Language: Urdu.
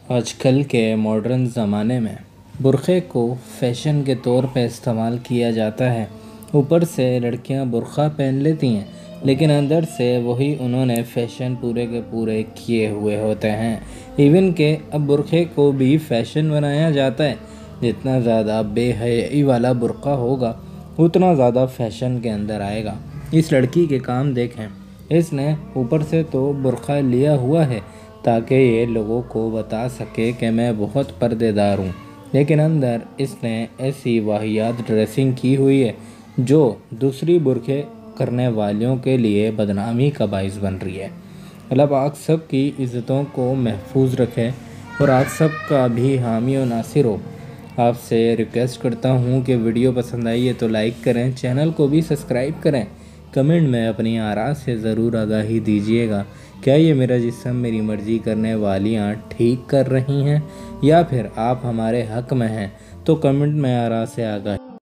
آج کل کے ماڈرن زمانے میں برقعے کو فیشن کے طور پہ استعمال کیا جاتا ہے۔ اوپر سے لڑکیاں برقعہ پہن لیتی ہیں، لیکن اندر سے وہی انہوں نے فیشن پورے کے پورے کیے ہوئے ہوتے ہیں۔ ایون کہ اب برقعے کو بھی فیشن بنایا جاتا ہے۔ جتنا زیادہ بے حیائی والا برقعہ ہوگا اتنا زیادہ فیشن کے اندر آئے گا۔ اس لڑکی کے کام دیکھیں، اس نے اوپر سے تو برقعہ لیا ہوا ہے تاکہ یہ لوگوں کو بتا سکے کہ میں بہت پردے دار ہوں، لیکن اندر اس نے ایسی واہیات ڈریسنگ کی ہوئی ہے جو دوسری برقعے کرنے والیوں کے لیے بدنامی کا باعث بن رہی ہے۔ اللہ پاک سب کی عزتوں کو محفوظ رکھے اور آپ سب کا بھی حامی و ناصر ہو۔ آپ سے ریکویسٹ کرتا ہوں کہ ویڈیو پسند آئی ہے تو لائک کریں، چینل کو بھی سبسکرائب کریں، کمنٹ میں اپنی آراء سے ضرور آگاہی دیجیے گا۔ کیا یہ میرا جسم میری مرضی کرنے والیاں ٹھیک کر رہی ہیں یا پھر آپ ہمارے حق میں ہیں؟ تو کمنٹ میں آراء سے آگاہی